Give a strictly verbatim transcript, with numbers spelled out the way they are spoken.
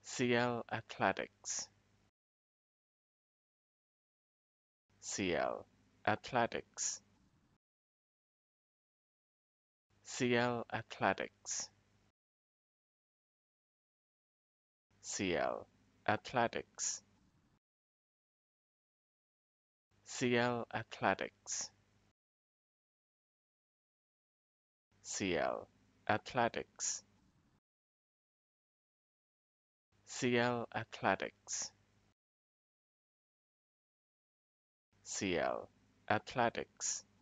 Ciele Athletics. Ciele Athletics. Ciele Athletics. Ciele Athletics. Ciele Athletics. Ciele Athletics. Ciele Athletics. Ciele Athletics.